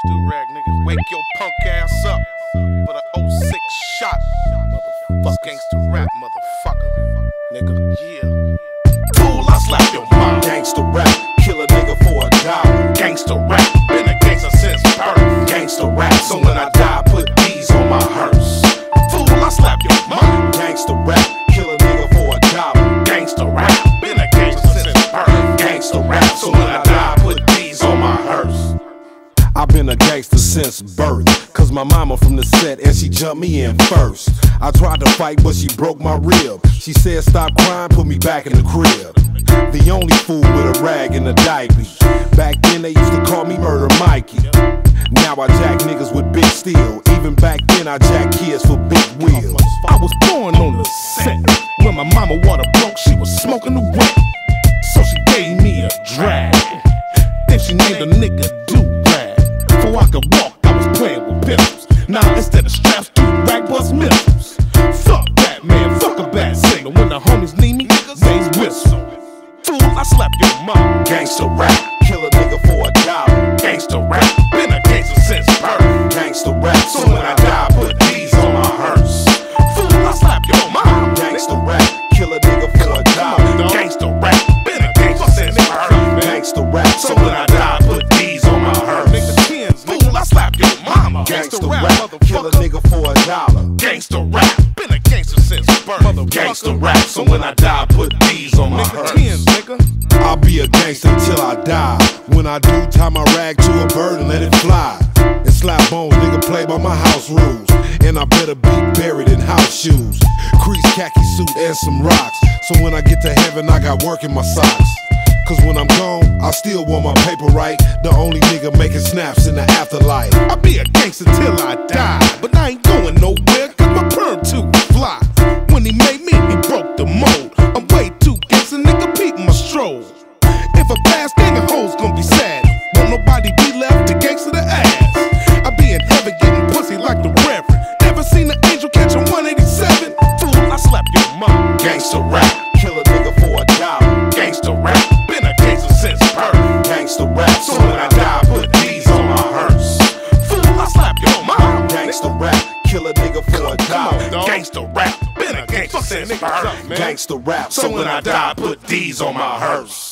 Do-rag nigga, wake your punk ass up for the 06 shot. Motherfucker, gangsta rap, motherfucker. Nigga, yeah. Fool, I slap your mom. Gangsta rap, kill a nigga for $1. Gangsta rap, been a gangsta since birth. Gangsta rap, so when I die, put these on my hearse. Fool, I slap your mom. Gangsta rap, kill a nigga for $1. Gangsta rap, been a gangsta since birth. Gangsta rap, so when I die, put these on my hearse. I've been a gangster since birth, cause my mama from the set and she jumped me in first. I tried to fight but she broke my rib. She said stop crying, put me back in the crib. The only fool with a rag and a diaper. Back then they used to call me Murder Mikey. Now I jack niggas with big steel. Even back then I jack kids for big wheels. I was born on the set. When my mama water broke, she was smoking the wet. So she gave me a drag. Then she named a nigga Do-Rag. Before I could walk, I was playing with pistols. Now instead of straps, Do-Rag bust missiles. Fuck that, man, fuck a bad signal. When the homies need me, they whistle. Fool, I slap your mom. Gangsta rap, kill a nigga for $1. Gangsta rap, been a gangsta since birth. Gangsta rap, so when I die, put these on my hearse. Fool, I slap your mom. Gangsta rap, kill a nigga for $1. Gangsta rap, been a gangsta since birth. Gangsta rap, so when I die, put these on my hearse. Fool, I slap your mama. Gangsta rap, kill a nigga for $1. Gangsta rap, been a gangsta since birth. Gangsta rap, so when I die, put these on my hearse. I'll be a gangster till I die. When I do, tie my rag to a bird and let it fly. And slap bones, nigga, play by my house rules. And I better be buried in house shoes, crease khaki suit and some rocks. So when I get to heaven, I got work in my socks. Cause when I'm gone, I still want my paper right. The only nigga making snaps in the afterlife. I'll be a gangster till I die, but I ain't going nowhere cause my perm too fly. When he made me, he broke the mold. I'm way too gangster, nigga, peep my stroll. If a past gang of hoes gon' be sad, won't nobody be left to gangster the ass. I be in heaven getting pussy like the reverend. Never seen an angel catch a 187. Fool, I slap your mom. Gangsta rap, kill a nigga for $1. Gangsta rap, been a gangster since birth. Gangsta rap, so when I die, put these on my hearse. Fool, I slap your mom. Gangsta rap, kill a nigga for $1. Gangsta rap, been a gangster since birth. Gangsta rap, so when I die, put these on my hearse.